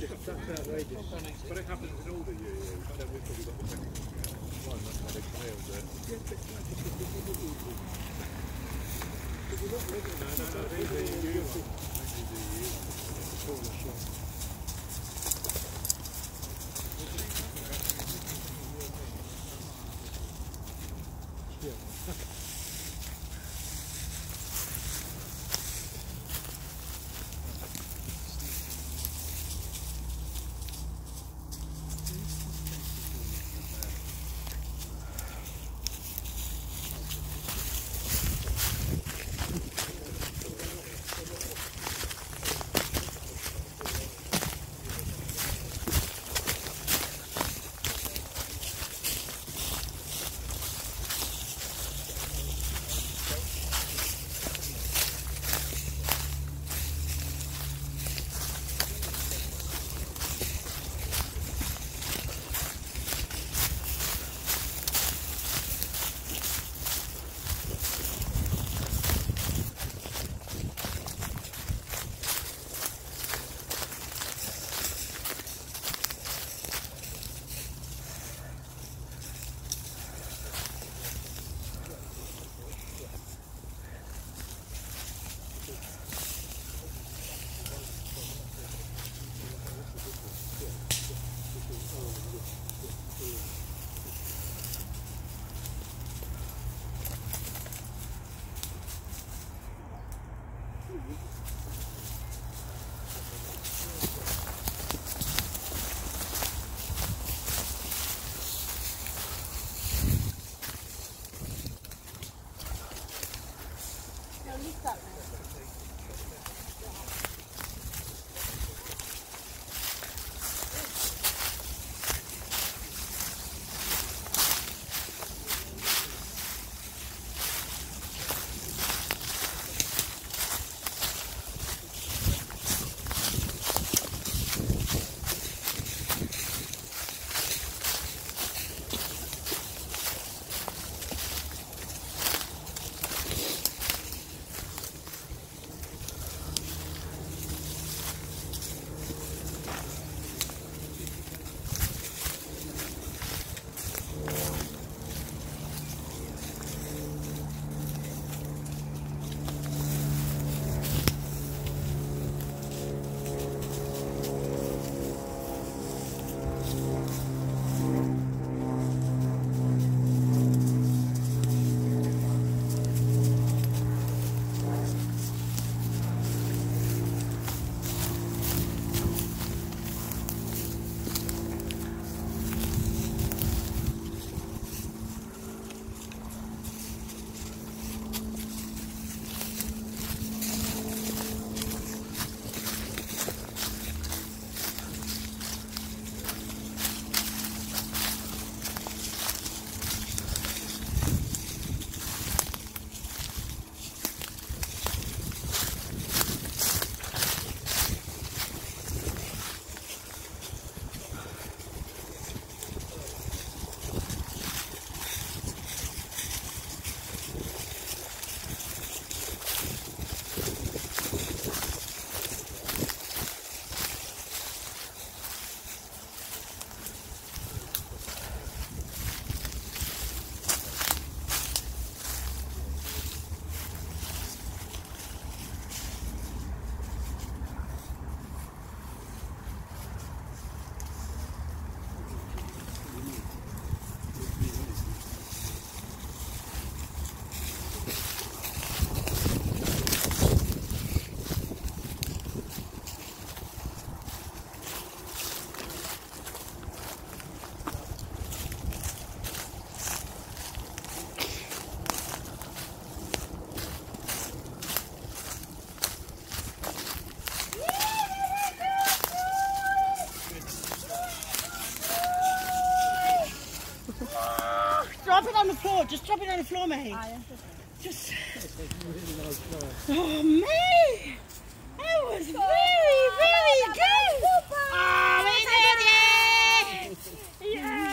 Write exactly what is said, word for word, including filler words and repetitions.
That's outrageous. But it happens in all the years. Then we've probably got the second one. That's how they nailed it. Yeah, but you're not living. No, no, no, these are the new ones. These are the new ones. Yeah. Drop it on the floor. Just drop it on the floor, mate. Just. Really nice flower. Oh, mate.